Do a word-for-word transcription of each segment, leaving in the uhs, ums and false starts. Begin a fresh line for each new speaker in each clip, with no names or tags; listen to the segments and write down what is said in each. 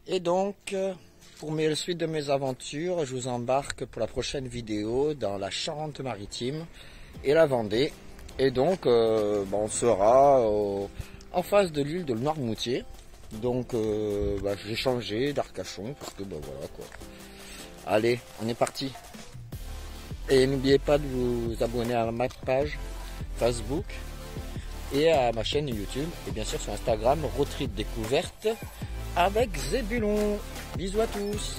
Et donc, pour la suite de mes aventures, je vous embarque pour la prochaine vidéo dans la Charente-Maritime et la Vendée. Et donc, euh, bon, on sera au, en face de l'île de Noirmoutier. Donc, euh, bah, j'ai changé d'Arcachon parce que, bah, voilà quoi. Allez, on est parti. Et n'oubliez pas de vous abonner à ma page Facebook et à ma chaîne YouTube. Et bien sûr sur Instagram, Road Trip Découverte avec Zébulon. Bisous à tous.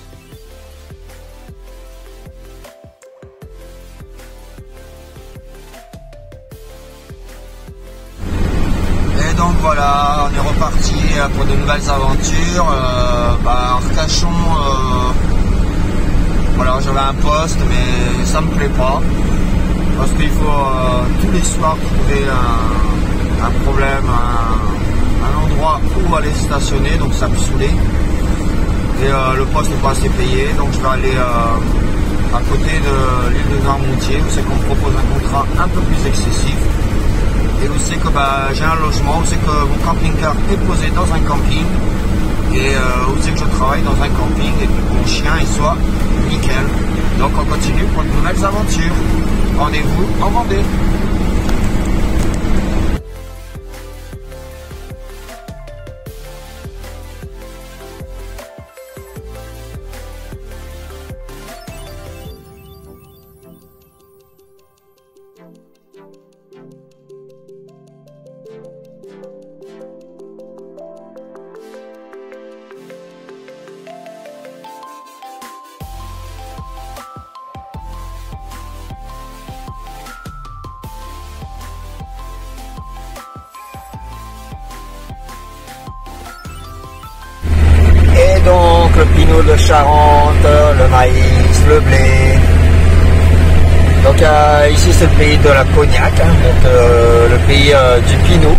Et donc voilà, on est reparti pour de nouvelles aventures. Euh, bah, Arcachon, euh, voilà, j'avais un poste, mais ça me plaît pas. Parce qu'il faut euh, tous les soirs trouver un, un problème, un, un endroit où aller stationner, donc ça me saoulait. Et euh, le poste n'est pas assez payé, donc je vais aller euh, à côté de l'île de Noirmoutier, où c'est qu'on me propose un contrat un peu plus excessif. Et où c'est que bah, j'ai un logement, où c'est que mon camping-car est posé dans un camping. Et euh, où c'est que je travaille dans un camping et que mon chien il soit nickel. Donc on continue pour de nouvelles aventures. Rendez-vous en Vendée. Et donc le pinot de Charente, le maïs, le blé. Donc euh, ici c'est le pays de la cognac, hein, donc euh, le pays euh, du pinot.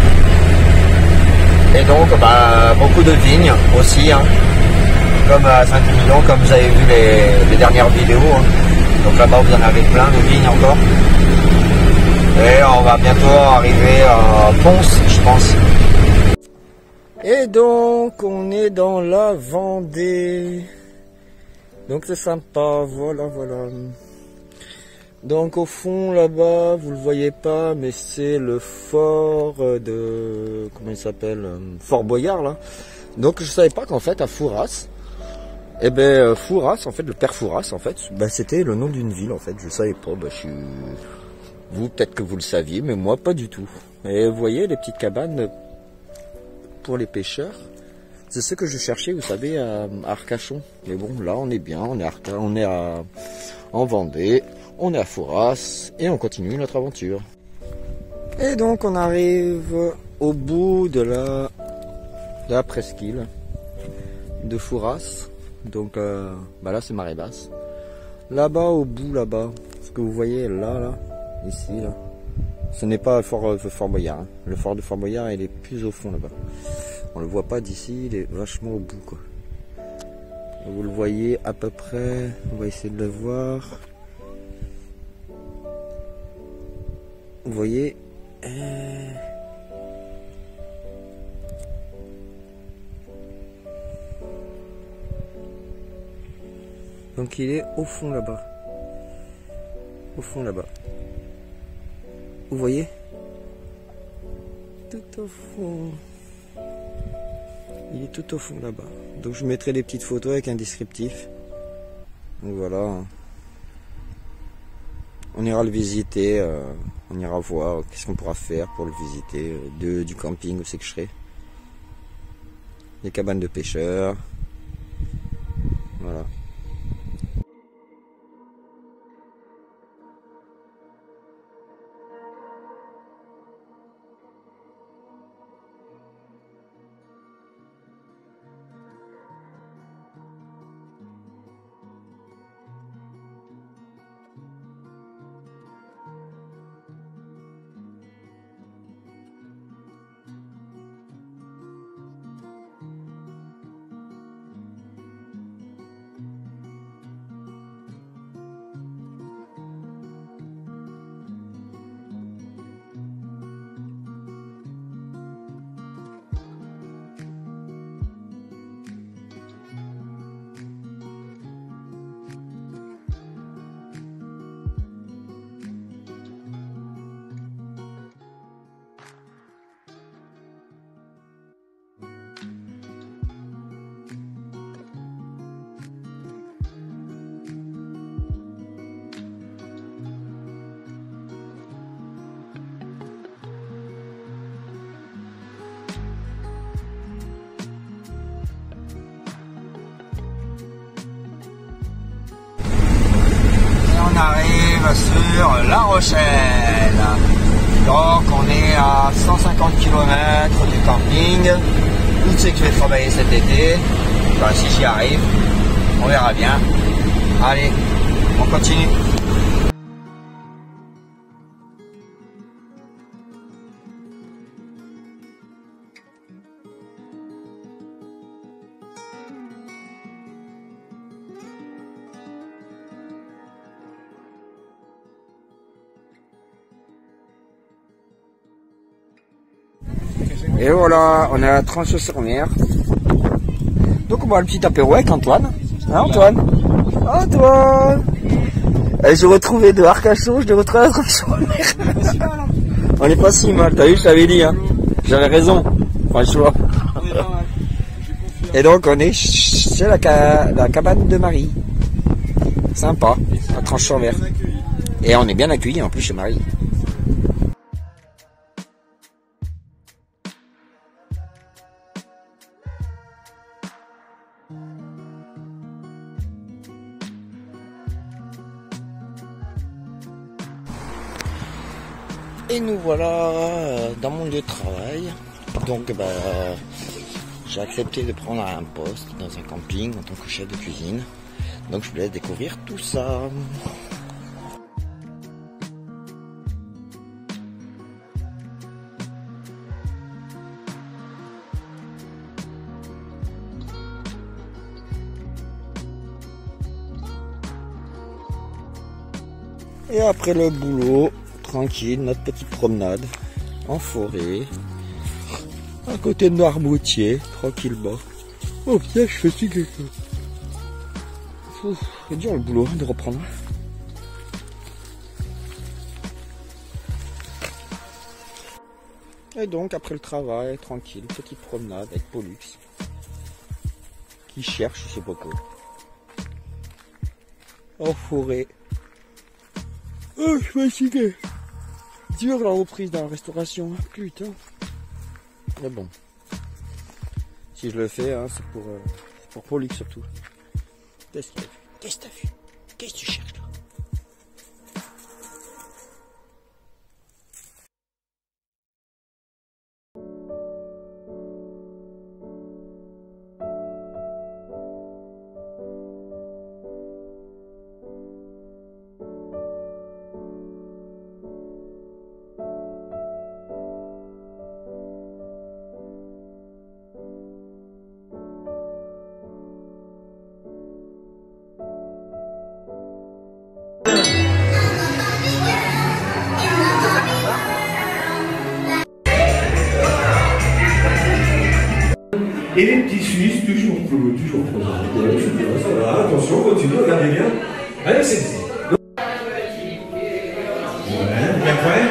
Et donc bah, beaucoup de vignes aussi, hein, comme à Saint-Émilion, comme vous avez vu les, les dernières vidéos. Hein. Donc là-bas vous en avez plein de vignes encore. Et on va bientôt arriver à Ponce, je pense. Et donc, on est dans la Vendée. Donc c'est sympa, voilà, voilà. Donc au fond, là-bas, vous le voyez pas, mais c'est le fort de... Comment il s'appelle? Fort Boyard, là. Donc je savais pas qu'en fait, à Fouras, eh ben, Fouras, en fait, le père Fouras, en fait, ben, c'était le nom d'une ville, en fait. Je savais pas, ben, je suis... Vous, peut-être que vous le saviez, mais moi, pas du tout. Et vous voyez, les petites cabanes... pour les pêcheurs, c'est ce que je cherchais, vous savez, à Arcachon. Mais bon, là, on est bien, on est, à, on est à, en Vendée, on est à Fouras, et on continue notre aventure. Et donc, on arrive au bout de la, de la presqu'île de Fouras. Donc, euh, bah là, c'est marée basse. Là-bas, au bout, là-bas, ce que vous voyez là, là, ici, là, ce n'est pas le fort, le fort Boyard. Hein. Le fort de Fort Boyard, il est plus au fond là-bas. On le voit pas d'ici, il est vachement au bout, quoi. Vous le voyez à peu près. On va essayer de le voir. Vous voyez. Euh... Donc il est au fond là-bas. Au fond là-bas. Vous voyez? Tout au fond. Il est tout au fond là-bas. Donc je mettrai des petites photos avec un descriptif. Donc voilà. On ira le visiter. Euh, on ira voir qu'est-ce qu'on pourra faire pour le visiter. De, du camping où c'est que je serai. Les cabanes de pêcheurs. Voilà. arrive sur La Rochelle. Donc on est à cent cinquante kilomètres du camping. Où c'est que je vais travailler cet été? Enfin, si j'y arrive, on verra bien. Allez, on continue. Et voilà, on est à Tranchot-sur-Mer. Donc on boit le petit apéro avec Antoine. Hein, Antoine? Antoine! Et je retrouve Edouard Cachot, je l'ai retrouvé à Tranchot-sur-Mer. On est pas si mal, t'as vu, je t'avais dit, hein. J'avais raison, franchement. Et donc on est chez la, ca... la cabane de Marie. Sympa, à Tranchot-sur-Mer. Et on est bien accueillis en plus chez Marie. Et nous voilà dans mon lieu de travail. Donc bah, j'ai accepté de prendre un poste dans un camping en tant que chef de cuisine. Donc je vous laisse découvrir tout ça. Et après le boulot, tranquille, notre petite promenade en forêt, à côté de Noirmoutier, tranquillement. Oh putain, je fais si quelque chose. C'est dur le boulot de reprendre. Et donc après le travail, tranquille, petite promenade avec Pollux, qui cherche je sais pas quoi. En forêt. Oh, je suis fatigué. Dur la reprise dans la restauration, putain. Mais bon. Si je le fais, hein, c'est pour, euh, pour Pollux surtout. Qu'est-ce que t'as vu? Qu'est-ce que t'as vu? Qu'est-ce que tu cherches là?
Et les petits Suisses, toujours plus, toujours plus. Ouais, je bien, ça va, attention, continue, regardez bien. Allez, c'est dit. Ouais, bien prêt?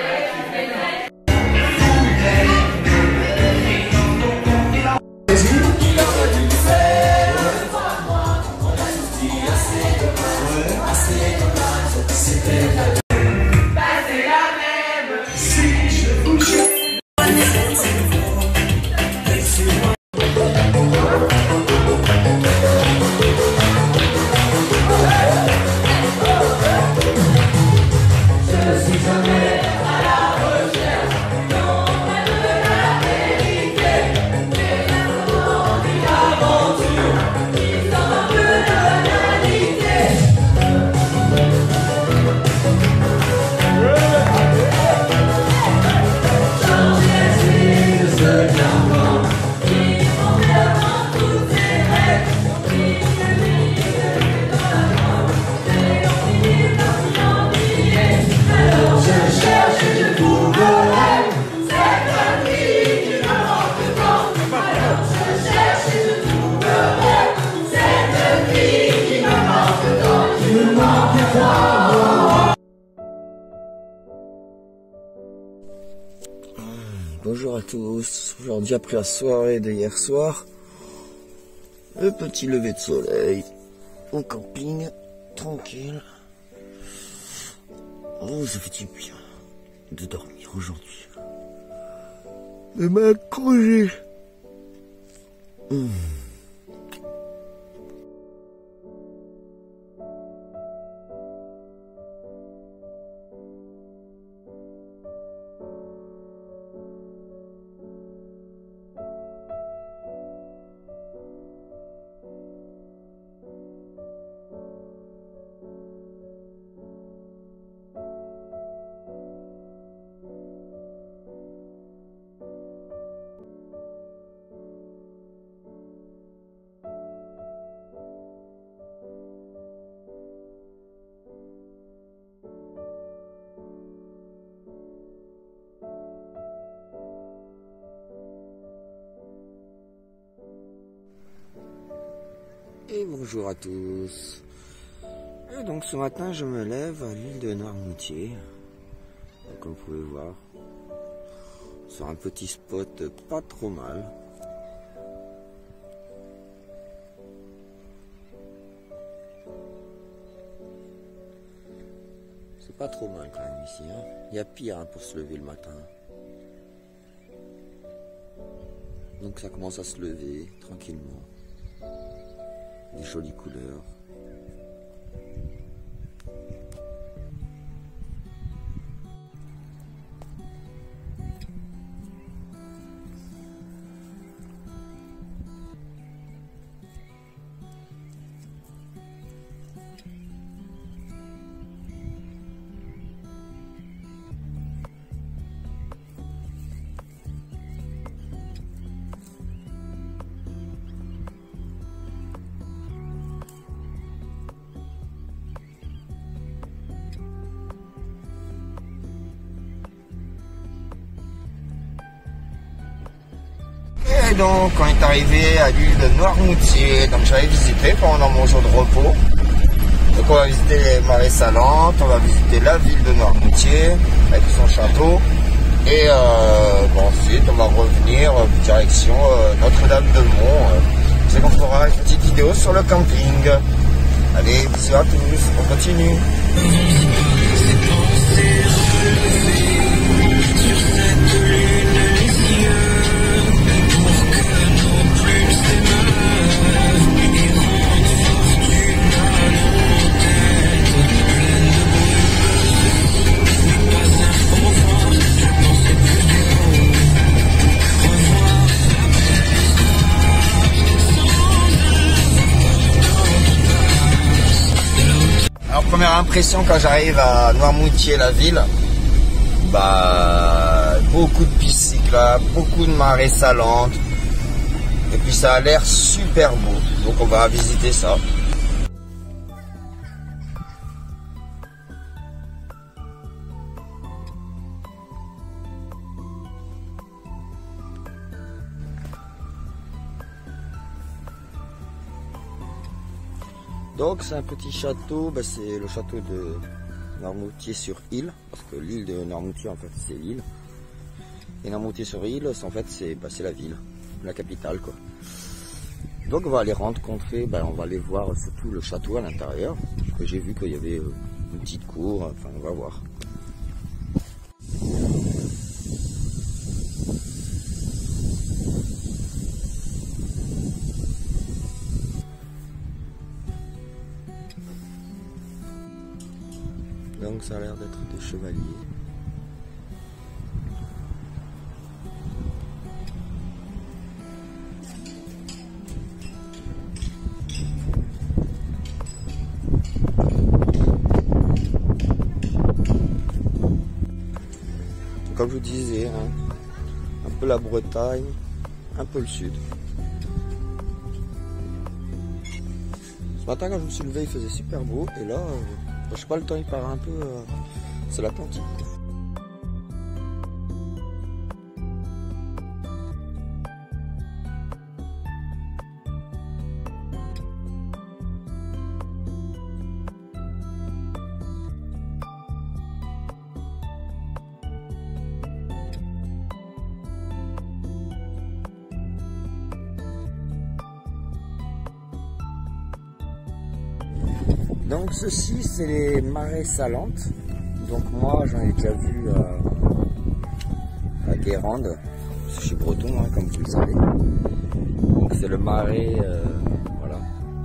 Bonjour à tous, aujourd'hui après la soirée de hier soir, le petit lever de soleil au camping, tranquille. Oh, ça fait du bien de dormir aujourd'hui. De m'accrocher. Mmh.
Et bonjour à tous. Et donc ce matin je me lève à l'île de Noirmoutier, comme vous pouvez voir, sur un petit spot pas trop mal. C'est pas trop mal quand même ici, hein. Il y a pire hein, pour se lever le matin. Donc ça commence à se lever tranquillement. Des jolies couleurs.
Et donc on est arrivé à l'île de Noirmoutier, donc j'avais visité pendant mon jour de repos. Donc on va visiter les marais salantes, on va visiter la ville de Noirmoutier avec son château. Et euh, bon, ensuite on va revenir euh, direction euh, Notre-Dame-de-Mont. Euh, c'est qu'on fera une petite vidéo sur le camping. Allez, bisous à tous, on continue. Alors première impression quand j'arrive à Noirmoutier, la ville, bah beaucoup de pistes cyclables, beaucoup de marées salantes, et puis ça a l'air super beau, donc on va visiter ça.
Donc c'est un petit château, bah, c'est le château de Noirmoutier-sur-Île, parce que l'île de Noirmoutier en fait c'est l'île. Et Noirmoutier-sur-Île en fait c'est bah, la ville, la capitale quoi. Donc on va aller rencontrer, bah, on va aller voir surtout le château à l'intérieur. J'ai vu qu'il y avait une petite cour, enfin on va voir. Donc ça a l'air d'être des chevaliers. Comme je vous disais, hein, un peu la Bretagne, un peu le sud. Ce matin quand je me suis levé il faisait super beau et là... Euh, je sais pas, le temps il part un peu, euh, c'est l'Atlantique. Donc ceci c'est les marais salantes. Donc moi j'en ai déjà vu euh, à Guérande. Je suis breton hein, comme vous le savez. Donc c'est le marais, euh, voilà.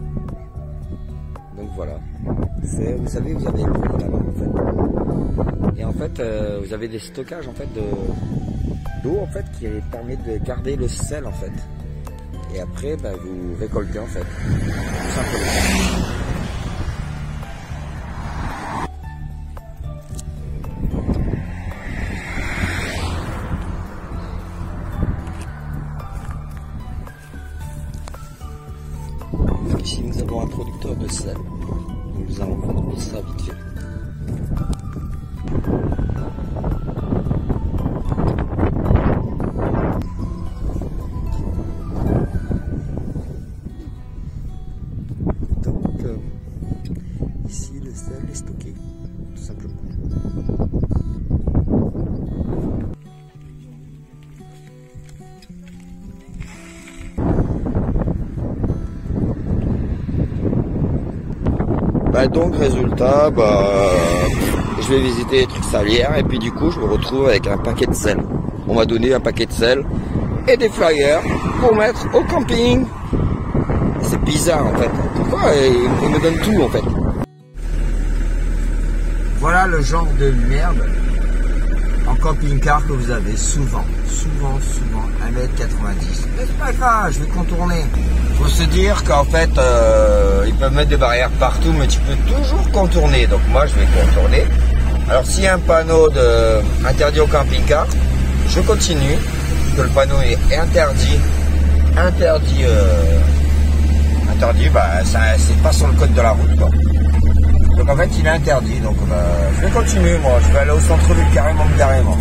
Donc voilà. Vous savez vous avez l'eau là-bas en fait. Et en fait euh, vous avez des stockages en fait de d'eau en fait qui permet de garder le sel en fait. Et après bah, vous récoltez en fait. Tout simplement. Ici nous avons un producteur de sel, donc nous allons prendre ça vite fait. Bah donc résultat, bah je vais visiter les trucs salières et puis du coup je me retrouve avec un paquet de sel. On m'a donné un paquet de sel et des flyers pour mettre au camping. C'est bizarre en fait. Pourquoi ils me donnent tout en fait? Voilà le genre de merde en camping-car que vous avez souvent, souvent, souvent, un mètre quatre-vingt-dix. Mais c'est pas grave, je vais contourner. Faut se dire qu'en fait, euh, ils peuvent mettre des barrières partout, mais tu peux toujours contourner. Donc moi, je vais contourner. Alors s'il y a un panneau de interdit au camping-car, je continue. Que le panneau est interdit, interdit, euh, interdit, bah ça, c'est pas sur le code de la route, quoi. Donc en fait il est interdit, donc bah, je vais continuer moi, je vais aller au centre-ville carrément, carrément.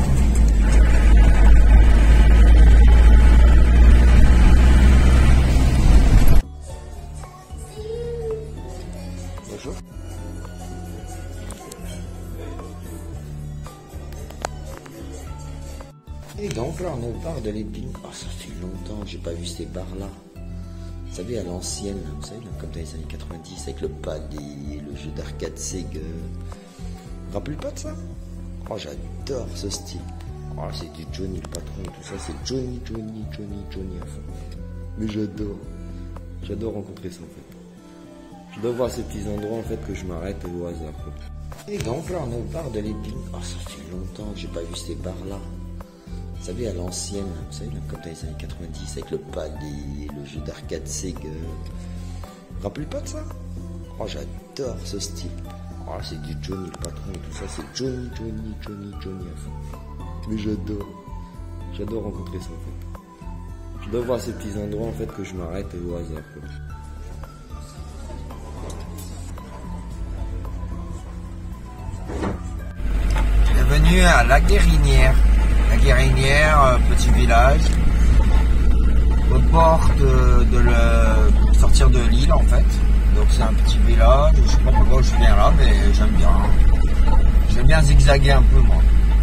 Bonjour. Et donc là on est au bar de l'Épine. Oh, ça fait longtemps que j'ai pas vu ces bars là. Vous savez, à l'ancienne, vous savez, là, comme dans les années quatre-vingt-dix, avec le palais, le jeu d'arcade Sega. Vous vous rappelez pas de ça? Oh, j'adore ce style. Oh, c'est du Johnny le patron, tout ça, c'est Johnny, Johnny, Johnny, Johnny à fond. Mais j'adore. J'adore rencontrer ça, en fait. Je dois voir ces petits endroits, en fait, que je m'arrête au hasard, quoi. Et donc là, on est au bar de l'Épine. Oh, ça fait longtemps que j'ai pas vu ces bars-là. Vous savez, à l'ancienne, vous savez, là, comme dans les années quatre-vingt-dix, avec le palais, le jeu d'arcade Sega. Vous vous rappelez pas de ça? Oh, j'adore ce style. Oh, c'est du Johnny le patron, tout ça, c'est Johnny, Johnny, Johnny, Johnny à fond. Mais j'adore. J'adore rencontrer ça, en fait. Je dois voir ces petits endroits, en fait, que je m'arrête au hasard, quoi. Bienvenue à La Guérinière. La Guérinière, petit village, au bord de, de le sortir de l'île en fait. Donc c'est un petit village, je sais pas pourquoi je viens là, mais j'aime bien. J'aime bien zigzaguer un peu moi.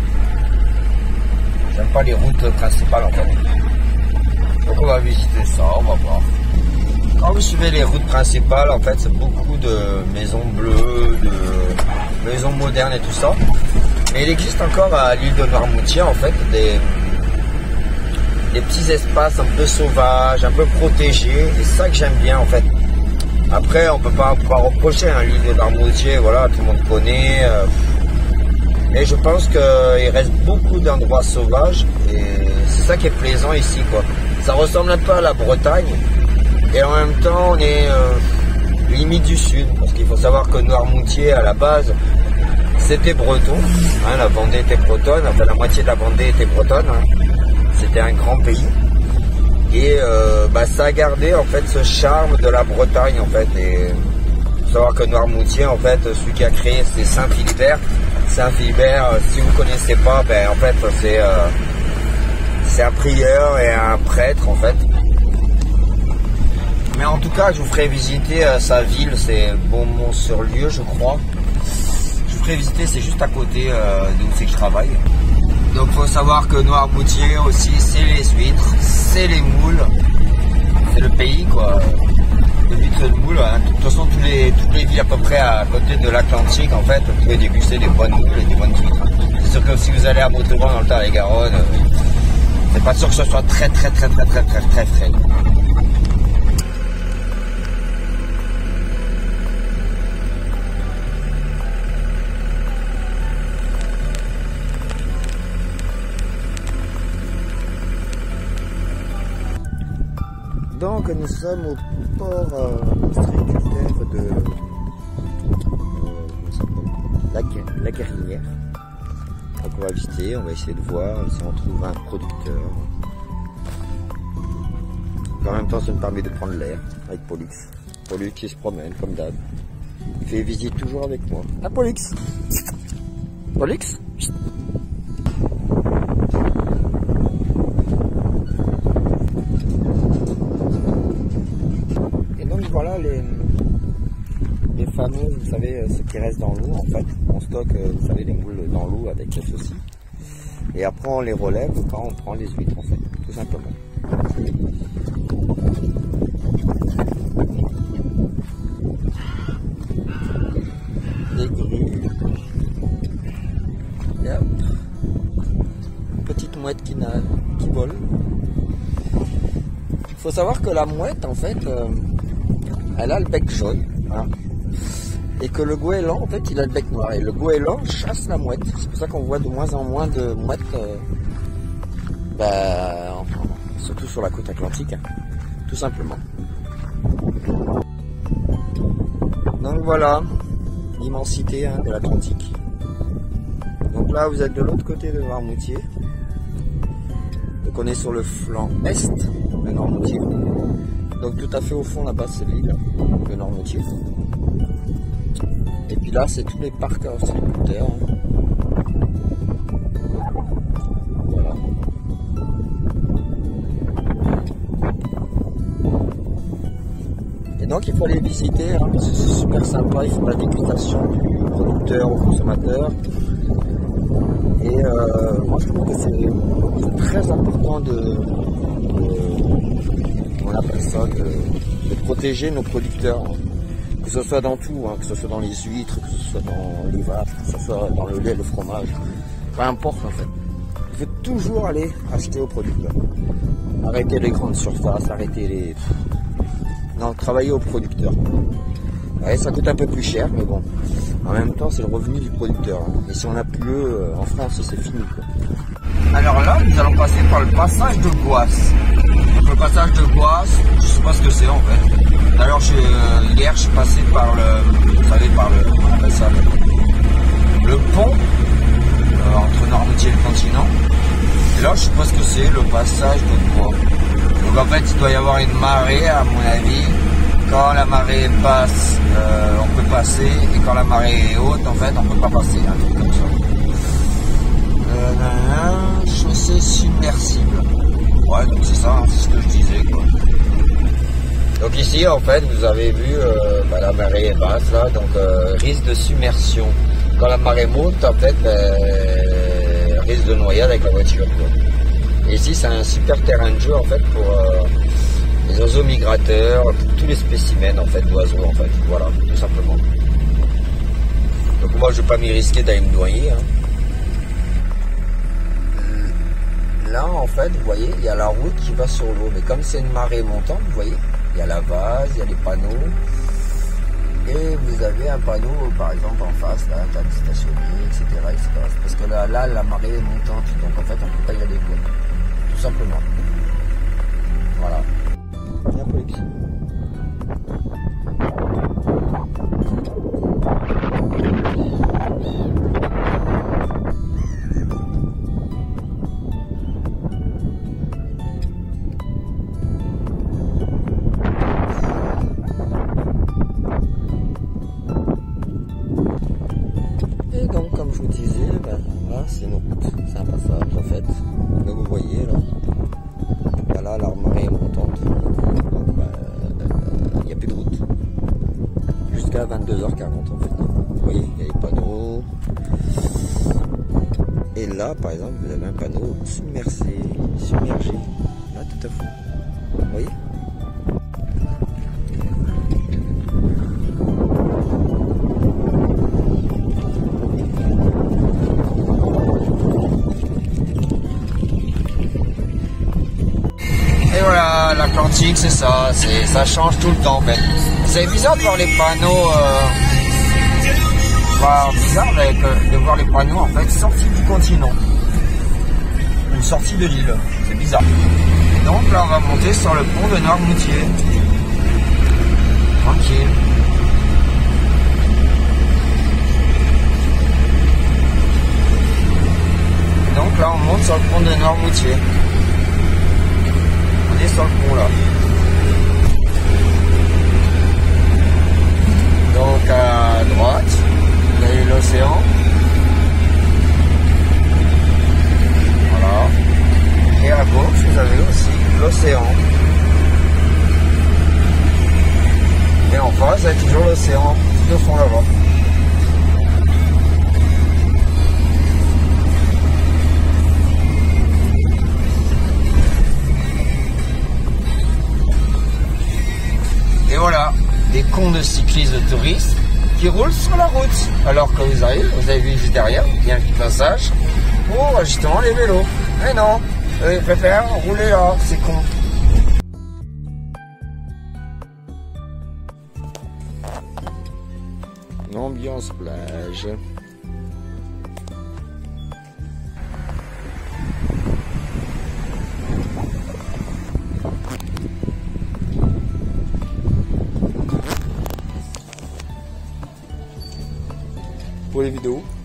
J'aime pas les routes principales en fait. Donc on va visiter ça, on va voir. Quand vous suivez les routes principales, en fait, c'est beaucoup de maisons bleues, de maisons modernes et tout ça. Mais il existe encore à l'île de Noirmoutier, en fait, des, des petits espaces un peu sauvages, un peu protégés. Et c'est ça que j'aime bien, en fait. Après, on peut pas, pas reprocher hein, l'île de Noirmoutier, voilà, tout le monde connaît. Euh, et je pense qu'il reste beaucoup d'endroits sauvages. Et c'est ça qui est plaisant ici, quoi. Ça ressemble un peu à la Bretagne. Et en même temps, on est euh, limite du sud. Parce qu'il faut savoir que Noirmoutier, à la base, c'était breton. Hein, la Vendée était bretonne. Enfin, la moitié de la Vendée était bretonne. Hein. C'était un grand pays. Et euh, bah, ça a gardé en fait ce charme de la Bretagne en fait. Et il faut savoir que Noirmoutier, en fait, celui qui a créé, c'est Saint Philibert. Saint Philibert, si vous ne connaissez pas, ben en fait c'est euh, c'est un prieur et un prêtre en fait. Mais en tout cas, je vous ferai visiter euh, sa ville, c'est Beaumont-sur-Lieu, je crois. Je vous ferai visiter, c'est juste à côté euh, d'où c'est que je travaille. Donc, il faut savoir que Noirmoutier aussi, c'est les huîtres, c'est les moules, c'est le pays, quoi. De huîtres et de moules. Hein. De toute façon, tous les, toutes les villes à peu près à côté de l'Atlantique, en fait, vous pouvez déguster des bonnes moules et des bonnes huîtres. C'est sûr que si vous allez à Montauban dans le Tarn-et-Garonne, euh, c'est pas sûr que ce soit très, très, très, très, très, très, très frais. Donc nous sommes au port euh, ostréiculteur de euh, la, la Guérinière. Donc on va visiter, on va essayer de voir si on trouve un producteur. En même temps ça me permet de prendre l'air avec Pollux. Pollux qui se promène comme d'hab. Il fait visite toujours avec moi. Ah Pollux Pollux Voilà les, les fameux, vous savez, ce qui reste dans l'eau en fait. On stocke, vous savez, les moules dans l'eau avec les ceci. Et après on les relève quand on prend les huîtres en fait, tout simplement. mouette qui, nage, qui vole. Il faut savoir que la mouette, en fait, euh, elle a le bec jaune. Hein, et que le goéland, en fait, il a le bec noir. Et le goéland chasse la mouette. C'est pour ça qu'on voit de moins en moins de mouettes, euh, bah, enfin, surtout sur la côte atlantique, hein, tout simplement. Donc voilà, l'immensité hein, de l'Atlantique. Donc là, vous êtes de l'autre côté de Noirmoutier. Donc on est sur le flanc est de Noirmoutier. Donc tout à fait au fond là-bas, c'est l'île de Noirmoutier. Et puis là, c'est tous les parcs à ostréiculteurs. Voilà. Et donc il faut aller visiter, hein, parce que c'est super sympa, ils font la dégustation du producteur au consommateur. Et euh, moi je trouve que c'est très important de, de, on appelle ça, de, de protéger nos producteurs. Que ce soit dans tout, hein, que ce soit dans les huîtres, que ce soit dans les vaches, que ce soit dans le lait, le fromage, peu importe en fait. Il faut toujours aller acheter aux producteurs. Arrêtez les grandes surfaces, arrêtez les... Non, travailler aux producteurs. Ouais, ça coûte un peu plus cher, mais bon. En même temps, c'est le revenu du producteur. Hein. Et si on n'a plus eux, en France, c'est fini, quoi. Alors là, nous allons passer par le passage de Goisse. Donc le passage de Goisse, je ne sais pas ce que c'est en fait. D'ailleurs, hier, je suis passé par le, vous savez, par le, on appelle ça, le, le pont euh, entre Noirmoutier et le continent. Et là, je sais pas ce que c'est, le passage de Goisse. Donc en fait, il doit y avoir une marée, à mon avis. Quand la marée basse, euh, on peut passer, et quand la marée est haute, en fait, on peut pas passer, un truc comme ça. Euh, chaussée submersible. Ouais, donc c'est ça, hein, c'est ce que je disais, quoi. Donc ici, en fait, vous avez vu, euh, bah, la marée est basse, là, donc euh, risque de submersion. Quand la marée monte, en fait, euh, risque de noyade avec la voiture, quoi. Et ici, c'est un super terrain de jeu, en fait, pour euh, les oiseaux migrateurs, pour tous les spécimens, en fait, d'oiseaux, en fait. Voilà, tout simplement. Donc moi, je ne vais pas m'y risquer d'aller me noyer, hein. Là, en fait, vous voyez, il y a la route qui va sur l'eau. Mais comme c'est une marée montante, vous voyez, il y a la vase, il y a les panneaux. Et vous avez un panneau, par exemple, en face, là, t'as des stationniers, et cetera, et cetera. Parce que là, là, la marée est montante. Donc, en fait, on ne peut pas y aller, quoi. Tout simplement. Voilà. Viens, Polix. Et donc, comme je vous disais, ben, là, c'est une route. C'est un passage, en fait. Là, vous voyez, là. Ben, là, la marée est montante. Donc, ben, il n'y a plus de route. Jusqu'à vingt-deux heures quarante, en fait. Vous voyez, il y a les panneaux. Et là, par exemple, vous avez un panneau submersé, submergé. Là, tout à fait. Vous voyez? Et voilà, l'Atlantique, c'est ça, c'est, ça change tout le temps en fait. C'est bizarre de voir les panneaux, euh, enfin, bizarre avec, euh, de voir les panneaux en fait sortis du continent, ou sortis de l'île, c'est bizarre. Et donc là on va monter sur le pont de Noirmoutier, tranquille. Et donc là on monte sur le pont de Noirmoutier. On est sur le pont là. Donc à droite, vous avez l'océan. Voilà. Et à gauche, vous avez aussi l'océan. Et en face, vous avez toujours l'océan, tout au fond là-bas. Et voilà, des cons de cyclistes de touristes qui roulent sur la route. Alors que vous arrivez, vous avez vu juste derrière, il y a un petit passage pour justement les vélos. Mais non, eux, ils préfèrent rouler là, c'est con. L'ambiance plage. Pour les vidéos.